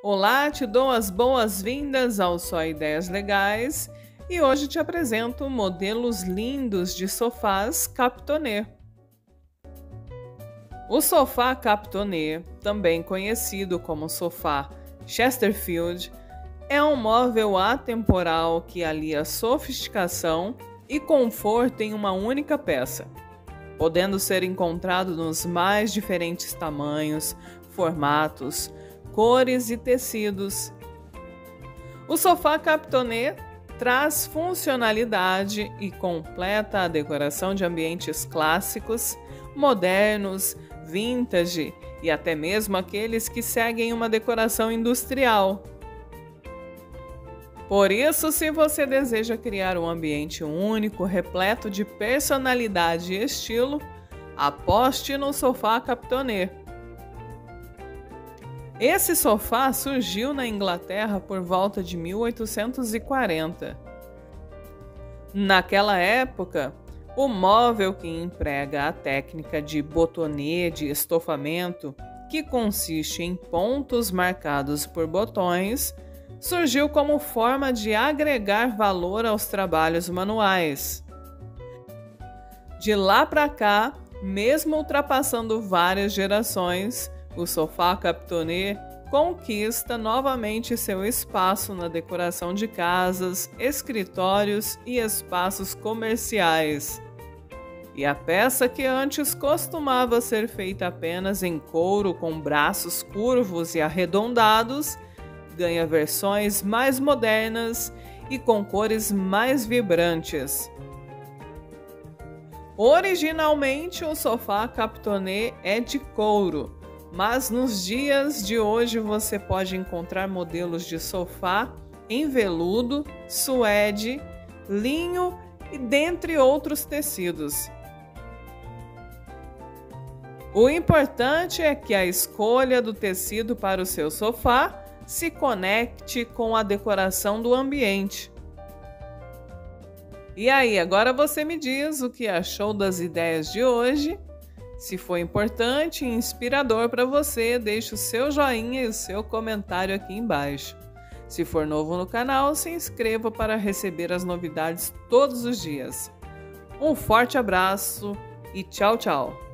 Olá, te dou as boas-vindas ao Só Ideias Legais e hoje te apresento modelos lindos de sofás Captonê. O sofá Captonê, também conhecido como sofá Chesterfield, é um móvel atemporal que alia sofisticação e conforto em uma única peça, podendo ser encontrado nos mais diferentes tamanhos, formatos, cores e tecidos. O sofá Captonê traz funcionalidade e completa a decoração de ambientes clássicos, modernos, vintage e até mesmo aqueles que seguem uma decoração industrial. Por isso, se você deseja criar um ambiente único, repleto de personalidade e estilo, aposte no sofá Captonê. Esse sofá surgiu na Inglaterra por volta de 1840. Naquela época, o móvel que emprega a técnica de bottonê de estofamento, que consiste em pontos marcados por botões, surgiu como forma de agregar valor aos trabalhos manuais. De lá para cá, mesmo ultrapassando várias gerações, o sofá Captonê conquista novamente seu espaço na decoração de casas, escritórios e espaços comerciais. E a peça que antes costumava ser feita apenas em couro com braços curvos e arredondados, ganha versões mais modernas e com cores mais vibrantes. Originalmente, o sofá Captonê é de couro, mas nos dias de hoje você pode encontrar modelos de sofá em veludo, suede, linho e dentre outros tecidos. O importante é que a escolha do tecido para o seu sofá se conecte com a decoração do ambiente. E aí, agora você me diz o que achou das ideias de hoje? Se foi importante e inspirador para você, deixe o seu joinha e o seu comentário aqui embaixo. Se for novo no canal, se inscreva para receber as novidades todos os dias. Um forte abraço e tchau, tchau!